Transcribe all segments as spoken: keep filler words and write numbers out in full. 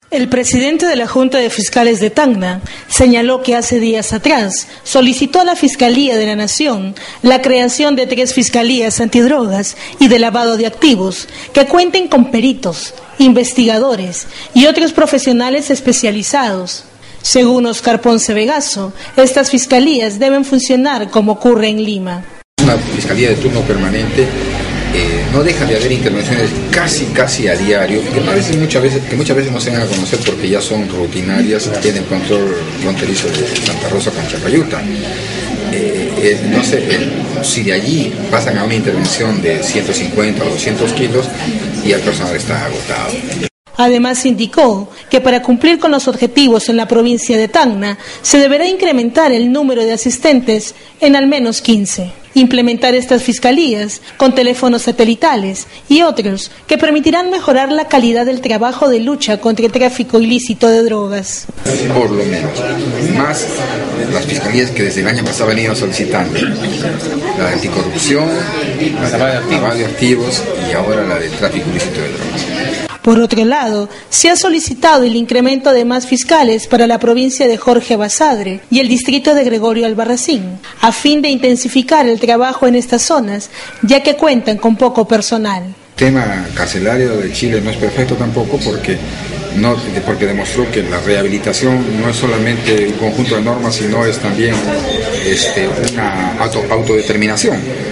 El presidente de la Junta de Fiscales de Tacna señaló que hace días atrás solicitó a la Fiscalía de la Nación la creación de tres fiscalías antidrogas y de lavado de activos que cuenten con peritos, investigadores y otros profesionales especializados. Según Oscar Ponce Vegaso, estas fiscalías deben funcionar como ocurre en Lima. Una fiscalía de turno permanente. Eh, no deja de haber intervenciones casi casi a diario, que parece muchas veces, que muchas veces no se dan a conocer porque ya son rutinarias, tienen control fronterizo de Santa Rosa con Chapayuta. Eh, eh, no sé, eh, si de allí pasan a una intervención de ciento cincuenta o doscientos kilos y el personal está agotado. Además indicó que para cumplir con los objetivos en la provincia de Tacna se deberá incrementar el número de asistentes en al menos quince. Implementar estas fiscalías con teléfonos satelitales y otros que permitirán mejorar la calidad del trabajo de lucha contra el tráfico ilícito de drogas. Por lo menos, más las fiscalías que desde el año pasado venían solicitando, la de anticorrupción, la de lavado de activos y ahora la de tráfico ilícito de drogas. Por otro lado, se ha solicitado el incremento de más fiscales para la provincia de Jorge Basadre y el distrito de Gregorio Albarracín, a fin de intensificar el trabajo en estas zonas, ya que cuentan con poco personal. El tema carcelario de Chile no es perfecto tampoco porque, no, porque demostró que la rehabilitación no es solamente un conjunto de normas, sino es también este, una auto, autodeterminación.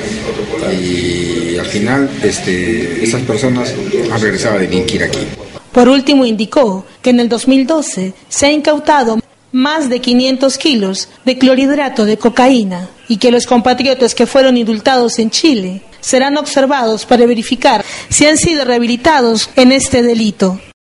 Y al final este, esas personas han regresado a delinquir aquí. Por último indicó que en el dos mil doce se ha incautado más de quinientos kilos de clorhidrato de cocaína y que los compatriotas que fueron indultados en Chile serán observados para verificar si han sido rehabilitados en este delito.